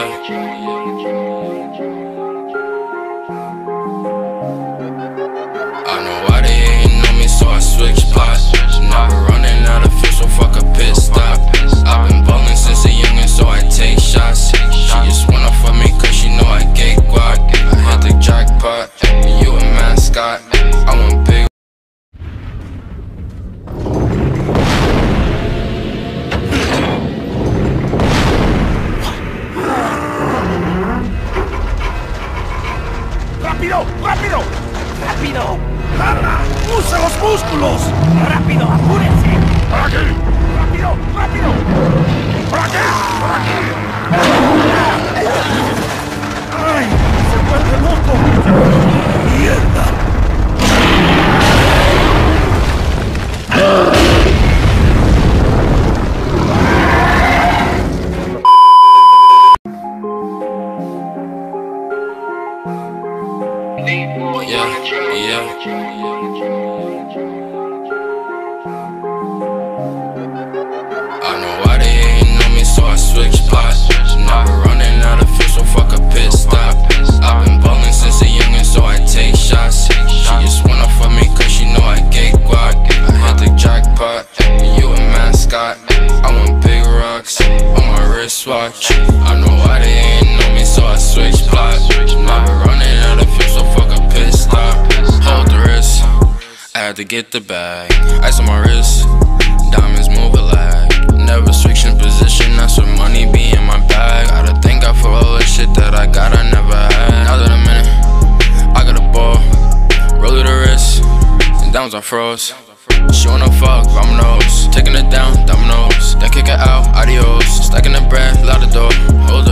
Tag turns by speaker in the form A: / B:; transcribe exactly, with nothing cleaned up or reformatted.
A: I know why they hating on me, so I switch spots. Never running out of fuel, so fuck a pit stop. I've been ballin' since a youngin', so I take shots. She just wanna fuck me cause she know I get guac. I hit the jackpot, and you a mascot. I want big.
B: ¡Rápido! ¡Rápido! ¡Rápido! ¡Larga! ¡Usa los músculos! ¡Rápido! ¡Apúrense! ¡Por aquí! ¡Rápido! ¡Rápido! ¡Por aquí! ¡Por aquí! ¡Ay! ¡Se vuelve loco! ¡Mierda!
A: Yeah, yeah. I know why they hating on me, so I switch spots. Never running out of fuel, so fuck a pit stop. I've been ballin' since a youngin', so I take shots. She just wanna fuck me cause she know I get guac. I hit the jackpot, and you a mascot. I want big rocks on my wristwatch. I know why they hating on me, so I switch spots. Never running out of fuel, so fuck a pit stop. Hold the wrist, I had to get the bag. Ice on my wrist, diamonds move a lag. Never switching position, that's what money be in my bag. Gotta thank God for all the shit that I got, I never had. Now that I'm in it, I got a ball, roll it the wrist, and diamonds on froze. She wanna fuck, dominoes, taking it down, dominoes. Then kick it out, adios. Stacking the bread, loud the door, hold